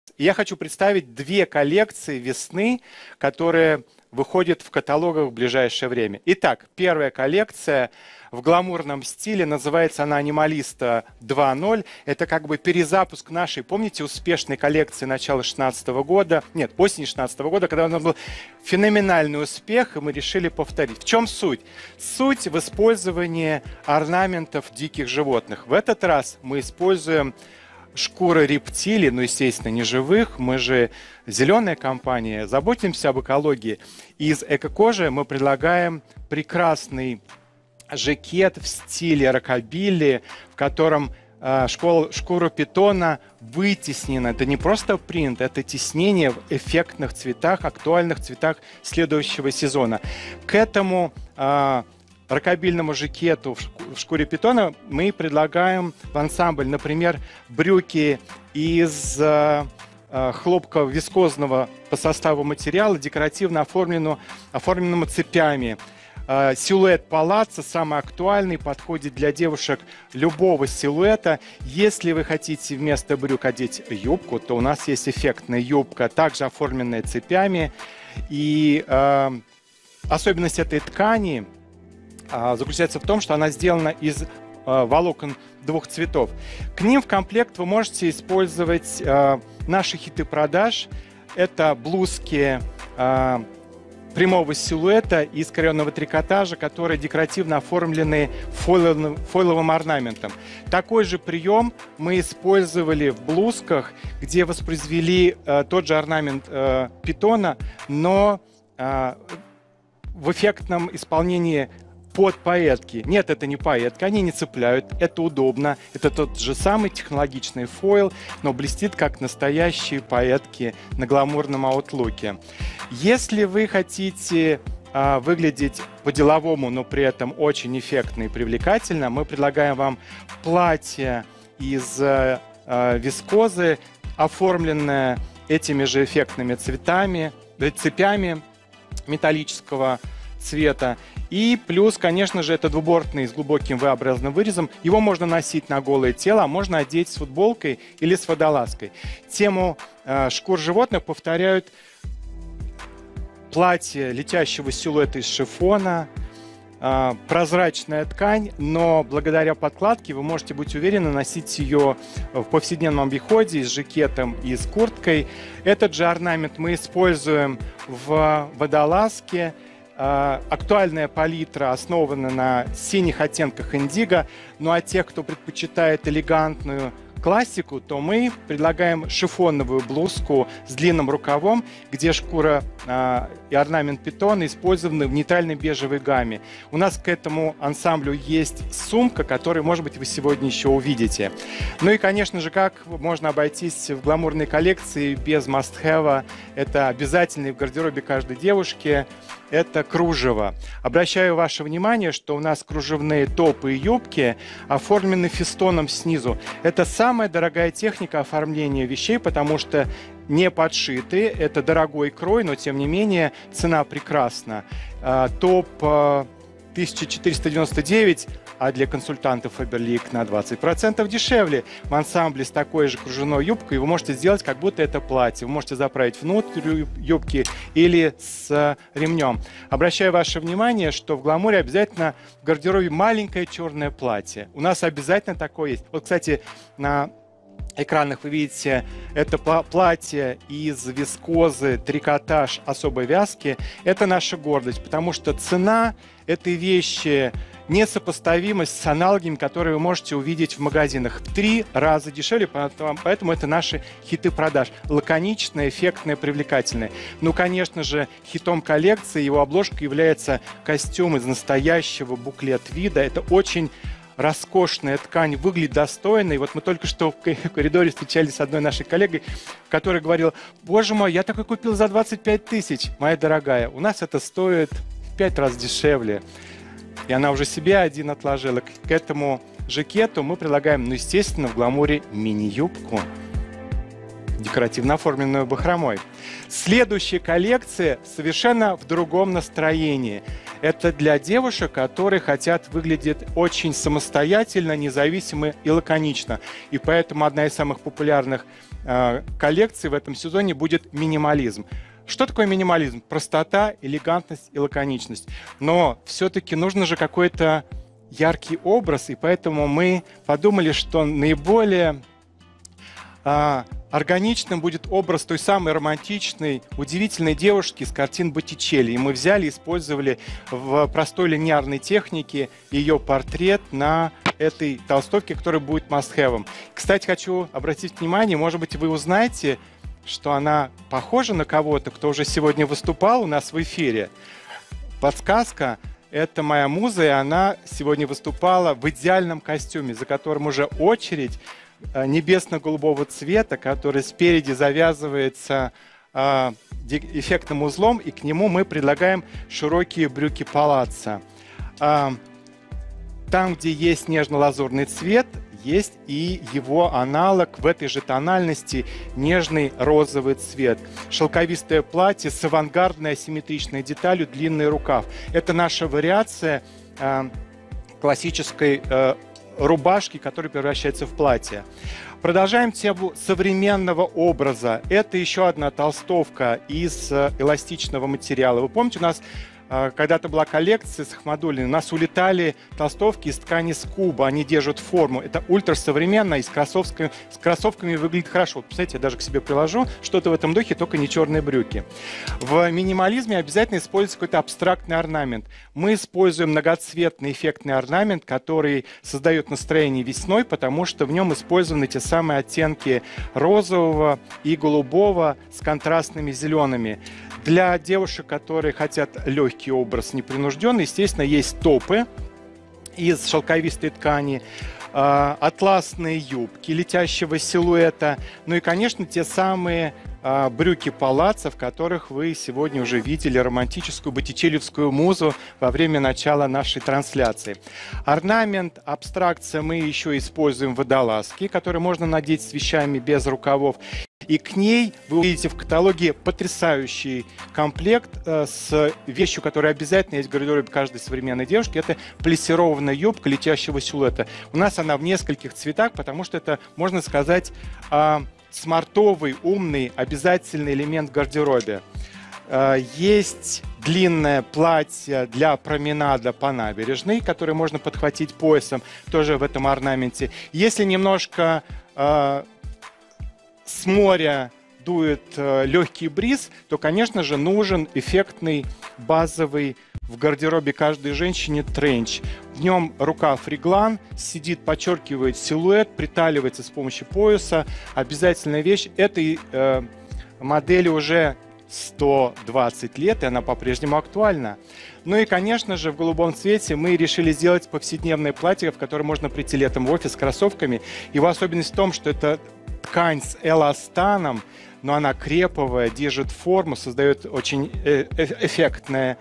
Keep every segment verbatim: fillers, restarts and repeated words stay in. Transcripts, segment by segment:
Я хочу представить две коллекции весны, которые выходят в каталогах в ближайшее время. Итак, первая коллекция в гламурном стиле, называется она «Анималиста два ноль». Это как бы перезапуск нашей, помните, успешной коллекции начала шестнадцатого года, нет, осени шестнадцатого года, когда у нас был феноменальный успех, и мы решили повторить. В чем суть? Суть в использовании орнаментов диких животных. В этот раз мы используем шкуры рептилий, ну, естественно, не живых. Мы же зеленая компания, заботимся об экологии. Из эко-кожи мы предлагаем прекрасный жакет в стиле рокобилли, в котором э, школ, шкура питона вытеснена. Это не просто принт, это тиснение в эффектных цветах, актуальных цветах следующего сезона. К этому э, рокобильному жакету в шкуре питона мы предлагаем в ансамбль, например, брюки из э, хлопка вискозного по составу материала, декоративно оформленного, оформленного цепями. Э, силуэт палаццо самый актуальный, подходит для девушек любого силуэта. Если вы хотите вместо брюк одеть юбку, то у нас есть эффектная юбка, также оформленная цепями. И э, особенность этой ткани заключается в том, что она сделана из э, волокон двух цветов. К ним в комплект вы можете использовать э, наши хиты продаж. Это блузки э, прямого силуэта из коренного трикотажа, которые декоративно оформлены фойловым, фойловым орнаментом. Такой же прием мы использовали в блузках, где воспроизвели э, тот же орнамент э, питона, но э, в эффектном исполнении под пайетки. Нет, это не пайетка, они не цепляют, это удобно. Это тот же самый технологичный фойл, но блестит как настоящие пайетки на гламурном аутлуке. Если вы хотите а, выглядеть по-деловому, но при этом очень эффектно и привлекательно, мы предлагаем вам платье из а, вискозы, оформленное этими же эффектными цветами, цепями металлического цвета. И плюс, конечно же, это двубортный с глубоким V-образным вырезом. Его можно носить на голое тело, а можно одеть с футболкой или с водолазкой. Тему э, шкур животных повторяют платье летящего силуэта из шифона, э, прозрачная ткань, но благодаря подкладке вы можете быть уверены носить ее в повседневном обиходе с жакетом и с курткой. Этот же орнамент мы используем в водолазке. Актуальная палитра основана на синих оттенках индиго. Ну а те, кто предпочитает элегантную классику, то мы предлагаем шифоновую блузку с длинным рукавом, где шкура э, и орнамент питона использованы в нейтральной бежевой гамме. У нас к этому ансамблю есть сумка, которую, может быть, вы сегодня еще увидите. Ну и, конечно же, как можно обойтись в гламурной коллекции без must-have? Это обязательный в гардеробе каждой девушки. Это кружево. Обращаю ваше внимание, что у нас кружевные топы и юбки оформлены фестоном снизу. Это самая дорогая техника оформления вещей, потому что не подшиты. Это дорогой крой, но тем не менее цена прекрасна. Топ тысяча четыреста девяносто девять, а для консультантов Faberlic на двадцать процентов дешевле. В ансамбле с такой же кружевной юбкой вы можете сделать, как будто это платье. Вы можете заправить внутрь юбки или с ремнем. Обращаю ваше внимание, что в гламуре обязательно в гардеробе маленькое черное платье. У нас обязательно такое есть. Вот, кстати, на экранах вы видите это платье из вискозы, трикотаж особой вязки. Это наша гордость, потому что цена этой вещи несопоставима с аналогами, которые вы можете увидеть в магазинах. В три раза дешевле, поэтому это наши хиты продаж. Лаконичные, эффектные, привлекательные. Ну, конечно же, хитом коллекции его обложка является костюм из настоящего буклет-вида. Это очень роскошная ткань, выглядит достойно. И вот мы только что в коридоре встречались с одной нашей коллегой, которая говорила: боже мой, я такой купил за двадцать пять тысяч. Моя дорогая, у нас это стоит в пять раз дешевле. И она уже себе один отложила. К этому жакету мы предлагаем, ну, естественно, в гламуре мини-юбку, декоративно оформленную бахромой. Следующая коллекция совершенно в другом настроении. Это для девушек, которые хотят выглядеть очень самостоятельно, независимо и лаконично. И поэтому одна из самых популярных э, коллекции в этом сезоне будет минимализм. Что такое минимализм? Простота, элегантность и лаконичность. Но все-таки нужно же какой-то яркий образ, и поэтому мы подумали, что наиболее а, органичным будет образ той самой романтичной, удивительной девушки из картин Боттичелли. И мы взяли и использовали в простой линейной технике ее портрет на этой толстовке, которая будет must-have. Кстати, хочу обратить внимание, может быть, вы узнаете, что она похожа на кого-то, кто уже сегодня выступал у нас в эфире. Подсказка. Это моя муза, и она сегодня выступала в идеальном костюме, за которым уже очередь небесно-голубого цвета, который спереди завязывается э, эффектным узлом, и к нему мы предлагаем широкие брюки палаццо. Э, там, где есть нежно-лазурный цвет, есть и его аналог в этой же тональности нежный розовый цвет. Шелковистое платье с авангардной асимметричной деталью, длинный рукав. Это наша вариация э, классической э, рубашки, которая превращается в платье. Продолжаем тему современного образа. Это еще одна толстовка из э, эластичного материала. Вы помните, у нас когда-то была коллекция с Ахмадуллиной, у нас улетали толстовки из ткани скуба, они держат форму. Это ультрасовременно и с кроссовками, с кроссовками выглядит хорошо. Вот, представляете, я даже к себе приложу что-то в этом духе, только не черные брюки. В минимализме обязательно используется какой-то абстрактный орнамент. Мы используем многоцветный эффектный орнамент, который создает настроение весной, потому что в нем использованы те самые оттенки розового и голубого с контрастными зелеными. Для девушек, которые хотят легкий образ, непринужденный, естественно, есть топы из шелковистой ткани, э, атласные юбки летящего силуэта, ну и, конечно, те самые э, брюки палаццо, в которых вы сегодня уже видели романтическую боттичеллевскую музу во время начала нашей трансляции. Орнамент, абстракция мы еще используем водолазки, которые можно надеть с вещами без рукавов. И к ней вы увидите в каталоге потрясающий комплект э, с вещью, которая обязательно есть в гардеробе каждой современной девушки. Это плессированная юбка летящего силуэта. У нас она в нескольких цветах, потому что это, можно сказать, э, смартовый, умный, обязательный элемент в гардеробе. Э, есть длинное платье для променада по набережной, которое можно подхватить поясом, тоже в этом орнаменте. Если немножко... Э, с моря дует э, легкий бриз, то, конечно же, нужен эффектный, базовый в гардеробе каждой женщине тренч. В нем рукав реглан, сидит, подчеркивает силуэт, приталивается с помощью пояса. Обязательная вещь. Этой э, модели уже сто двадцать лет, и она по-прежнему актуальна. Ну и, конечно же, в голубом цвете мы решили сделать повседневное платье, в которое можно прийти летом в офис с кроссовками. Его особенность в том, что это ткань с эластаном, но она креповая, держит форму, создает очень эффектное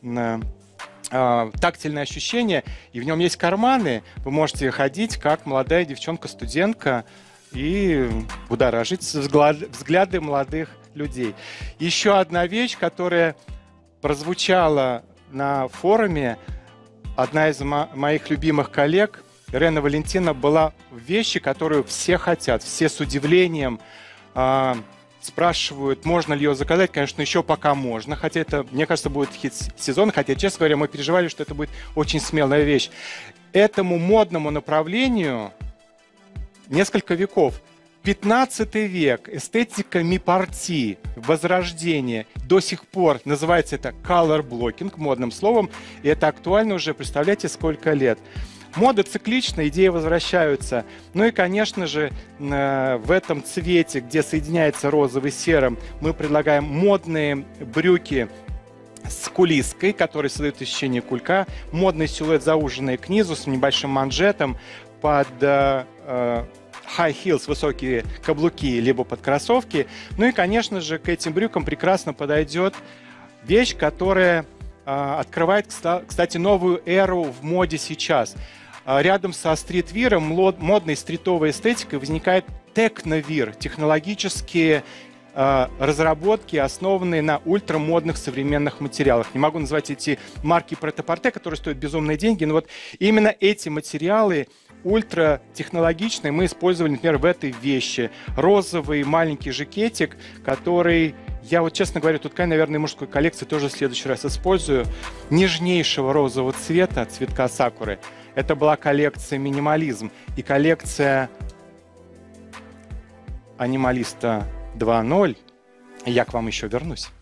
тактильное ощущение. И в нем есть карманы. Вы можете ходить, как молодая девчонка-студентка, и будоражить взгляды молодых людей. Еще одна вещь, которая прозвучала на форуме, одна из мо- моих любимых коллег, Ирена Валентина, была в вещи, которую все хотят, все с удивлением э, спрашивают, можно ли ее заказать. Конечно, еще пока можно, хотя это, мне кажется, будет хит сезона, хотя, честно говоря, мы переживали, что это будет очень смелая вещь. Этому модному направлению несколько веков. пятнадцатый век, эстетика ми-парти, возрождение, до сих пор называется это color blocking, модным словом, и это актуально уже, представляете, сколько лет. Мода циклична, идеи возвращаются. Ну и, конечно же, в этом цвете, где соединяется розовый с серым, мы предлагаем модные брюки с кулиской, которые создают ощущение кулька, модный силуэт, зауженный к низу, с небольшим манжетом, под э, high heels, высокие каблуки, либо под кроссовки. Ну и, конечно же, к этим брюкам прекрасно подойдет вещь, которая э, открывает, кстати, новую эру в моде сейчас. Рядом со стритвиром, модной стритовой эстетикой возникает техновир, технологические э, разработки, основанные на ультрамодных современных материалах. Не могу назвать эти марки пret-à-порter, которые стоят безумные деньги, но вот именно эти материалы ультратехнологичные мы использовали, например, в этой вещи. Розовый маленький жакетик, который, я вот, честно говоря, тут, наверное, мужской коллекции тоже в следующий раз использую, нежнейшего розового цвета, цветка сакуры. Это была коллекция «Минимализм» и коллекция «Анималиста два ноль». Я к вам еще вернусь.